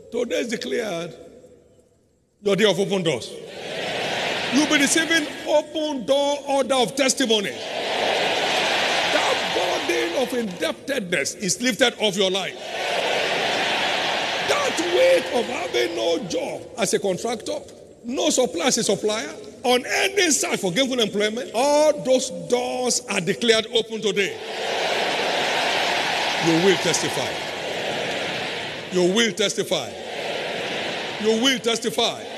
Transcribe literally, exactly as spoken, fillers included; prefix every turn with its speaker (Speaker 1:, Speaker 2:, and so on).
Speaker 1: Today is declared your day of open doors. You'll be receiving open door order of testimony. That burden of indebtedness is lifted off your life. That weight of having no job as a contractor, no supply as a supplier, on any side for gainful employment, all those doors are declared open today. You will testify. You will testify. You will testify.